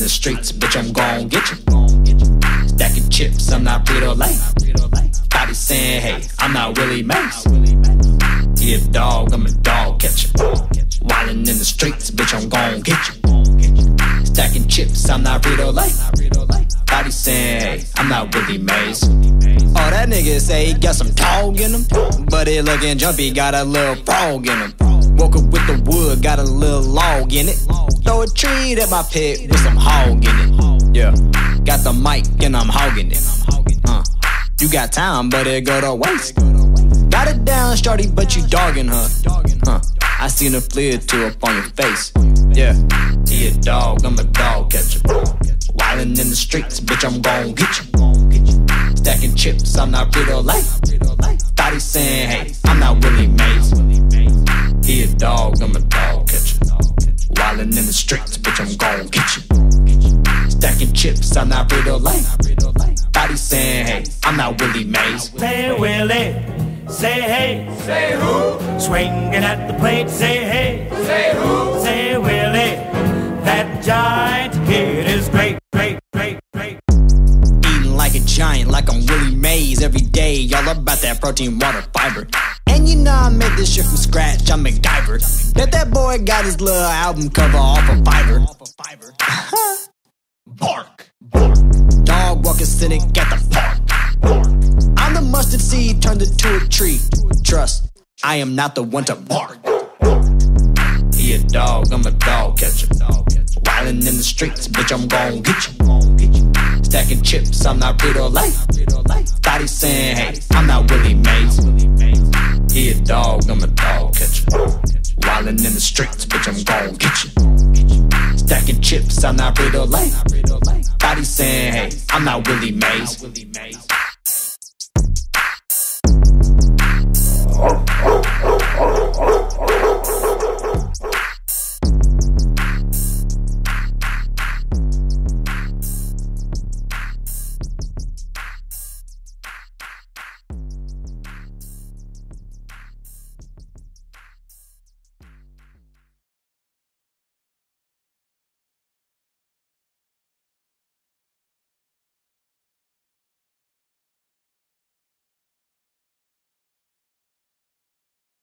streets, bitch, I'm gon' get you. Stacking chips, I'm not Rita late. Body saying, hey, I'm not Willie Mace. He a dog, I'm a dog catcher. Wildin' in the streets, bitch, I'm gon' get you. Stacking chips, I'm not Rita late. Body saying, hey, I'm not Willie Mace. Oh, that nigga say he got some dog in him, but he looking jumpy, got a little frog in him. Woke up with the wood, got a little log in it. Throw a tree at my pit with some hog in it. Yeah, got the mic and I'm hogging it. You got time, but it go to waste. Got it down, Shorty, but you dogging her. I seen a flare two up on your face. Yeah, he a dog, I'm a dog catcher. Wildin' in the streets, bitch, I'm gon' get you. Stacking chips, I'm not Rita late. Body saying, hey, I'm not Willie Mace. He a dog, I'm a dog catcher. Wildin' in the streets, bitch, I'm gon' get you. Stacking chips, I'm not Rita late. Body saying, hey, I'm not Willie Mace. Say Willie, say hey, Say who? swinging at the plate, say hey, Say who? say Willie, that giant kid is great, great, great, great. Eating like a giant, like I'm Willie Mays every day. Y'all about that protein, water, fiber. And you know I made this shit from scratch, I'm MacGyver. Bet that boy got his little album cover off of Fiverr. Bark. Dog walking cynic at the park. I'm the mustard seed turned into a tree. Trust, I am not the one to bark. He a dog, I'm a dog catcher. Wildin' in the streets, bitch, I'm gon' get you. Stacking chips, I'm not Rita late. Body saying, hey, I'm not Willie Mace. He a dog, I'm a dog catcher. Wildin' in the streets, bitch, I'm gon' get you. Stacking chips, I'm not Rita late. Body saying, hey, I'm not Willie Mace.